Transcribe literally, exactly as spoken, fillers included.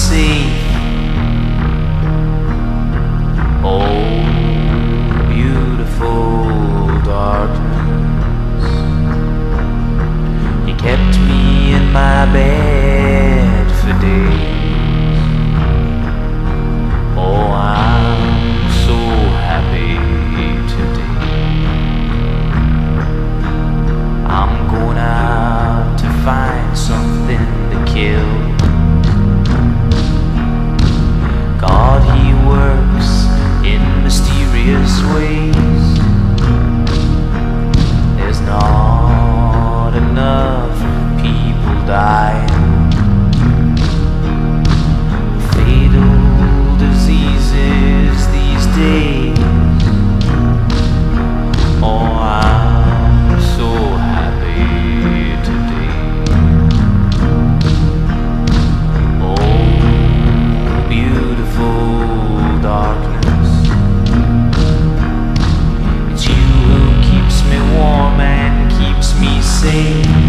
safe. Oh, beautiful darkness, you kept me in my bed for days. Oh, I'm so happy today. I'm going out to find something to kill. God, he works in mysterious ways. There's not enough people dying. Fatal diseases these days. Oh, I'm so happy today. Oh, beautiful darkness, it's you who keeps me warm and keeps me safe.